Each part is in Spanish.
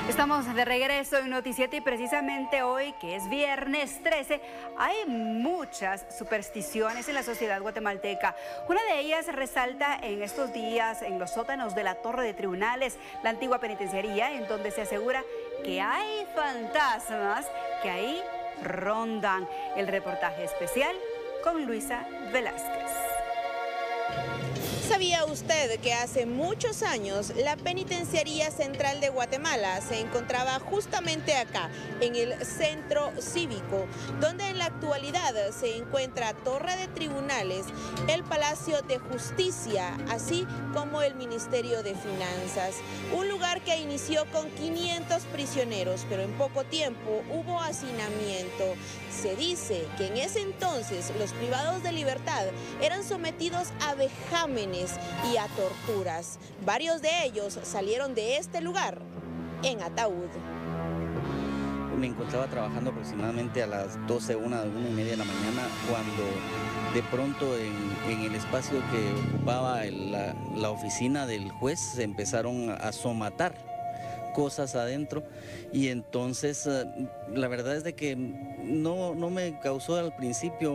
Estamos de regreso en Noticiete y precisamente hoy, que es viernes 13, hay muchas supersticiones en la sociedad guatemalteca. Una de ellas resalta en estos días en los sótanos de la Torre de Tribunales, la antigua penitenciaría, en donde se asegura que hay fantasmas que ahí rondan. El reportaje especial con Luisa Velázquez. ¿Sabía usted que hace muchos años la Penitenciaría Central de Guatemala se encontraba justamente acá, en el centro cívico, donde en la actualidad se encuentra Torre de Tribunales, el Palacio de Justicia, así como el Ministerio de Finanzas? Un lugar que inició con 500 prisioneros, pero en poco tiempo hubo hacinamiento. Se dice que en ese entonces los privados de libertad eran sometidos a vejámenes y a torturas. Varios de ellos salieron de este lugar en ataúd. Me encontraba trabajando aproximadamente a las 12, 1:30 de la mañana, cuando de pronto en el espacio que ocupaba la oficina del juez se empezaron a somatar cosas adentro, y entonces la verdad es de que no me causó al principio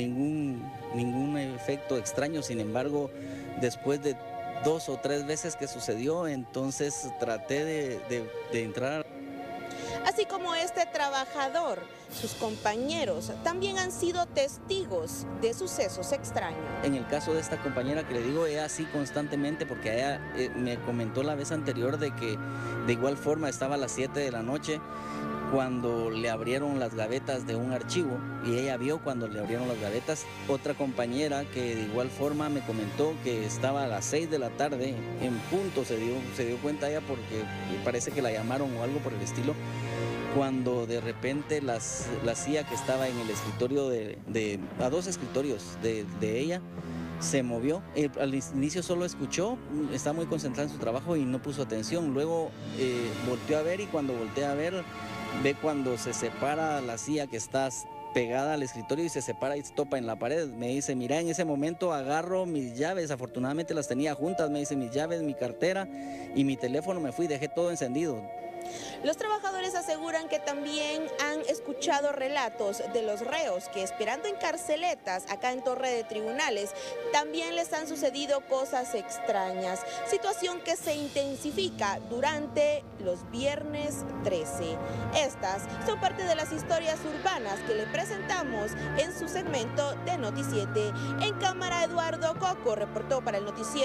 ningún efecto extraño. Sin embargo, después de 2 o 3 veces que sucedió, entonces traté de entrar. Así como este trabajador, sus compañeros también han sido testigos de sucesos extraños. En el caso de esta compañera que le digo, ella así constantemente, porque ella me comentó la vez anterior de que de igual forma estaba a las 7 de la noche cuando le abrieron las gavetas de un archivo, y ella vio cuando le abrieron las gavetas. Otra compañera que de igual forma me comentó que estaba a las 6 de la tarde en punto, se dio cuenta ella porque parece que la llamaron o algo por el estilo, cuando de repente la silla que estaba en el escritorio a 2 escritorios de ella se movió. Al inicio solo escuchó, estaba muy concentrada en su trabajo y no puso atención. Luego volteó a ver, y cuando voltea a ver, ve cuando se separa la silla que está pegada al escritorio y se separa y se topa en la pared. Me dice, mira, en ese momento agarro mis llaves, afortunadamente las tenía juntas, me dice, mis llaves, mi cartera y mi teléfono, me fui, dejé todo encendido. Los trabajadores aseguran que también han escuchado relatos de los reos que, esperando en carceletas acá en Torre de Tribunales, también les han sucedido cosas extrañas, situación que se intensifica durante los viernes 13. Estas son parte de las historias urbanas que le presentamos en su segmento de Noticiete. En cámara, Eduardo Coco reportó para el Noticiero.